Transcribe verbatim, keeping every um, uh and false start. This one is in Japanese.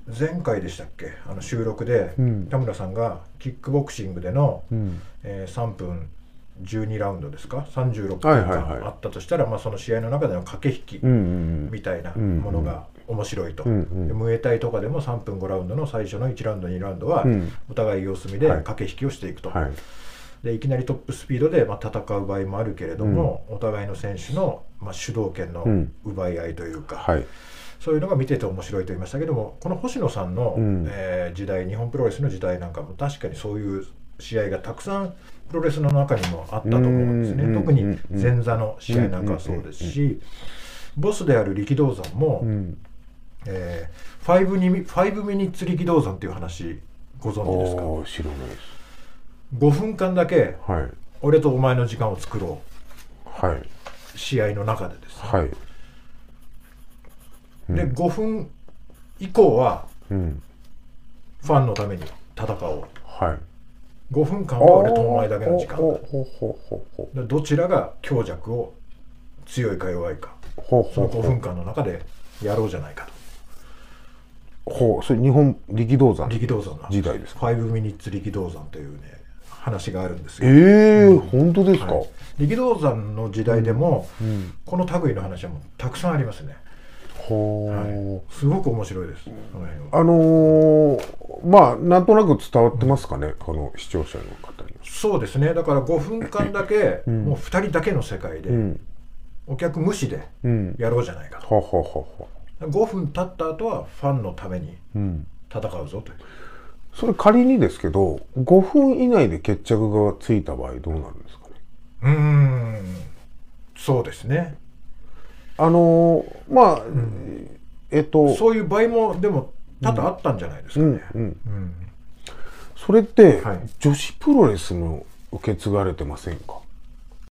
前回でしたっけ、あの収録で、 うん、 田村さんがキックボクシングでの、 うん、 えー、さんぷんじゅうにラウンドですか、さんじゅうろっぷんかんあったとしたら、はいはいはい、まあ、その試合の中での駆け引きみたいなものが面白いと、うんうん、でムエタイとかでもさんぷんごラウンドの最初のいちラウンドにラウンドはお互い様子見で駆け引きをしていくと、はいはい、でいきなりトップスピードで、まあ、戦う場合もあるけれども、うん、お互いの選手の、まあ、主導権の奪い合いというか、うん、はい、そういうのが見てて面白いと言いましたけども、この星野さんの、うん、えー、時代、日本プロレスの時代なんかも確かにそういう試合がたくさんプロレスの中にもあったと思うんですね。特に前座の試合なんかはそうですし、ボスである力道山も、うん、えー、5, に5ミニッツ力道山っていう話ご存知ですか？ 知らないです。 ごふんかんだけ、はい、俺とお前の時間を作ろう、はい、試合の中でですね、はい、うん、でごふん以降は、うん、ファンのために戦おう、はい、ごふんかんは俺とお前だけの時間だ、どちらが強弱を強いか弱いか、そのごふんかんの中でやろうじゃないかと。ほう、それ日本力道山力道山の時代ですか？ ファイブミニッツ力道山というね話があるんですよ。 ええー、うん、本当ですか？はい、 力道山の時代でも、うんうん、この類の話はもうたくさんありますね。はい、すごく面白いです。その辺はあのー、まあなんとなく伝わってますかね、うん、この視聴者の方に。 そうですね。だからごふんかんだけ、うん、もうふたりだけの世界で、うん、お客無視でやろうじゃないかと、うん、ははははごふん経った後はファンのために戦うぞという、 それ仮にですけどごふん以内で決着がついた場合どうなるんですかね？ うーん、そうですね。 あのー、まあ、うん、えっとそういう場合もでも多々あったんじゃないですかね。うんうんうん、 それって、はい、女子プロレスも受け継がれてませんか？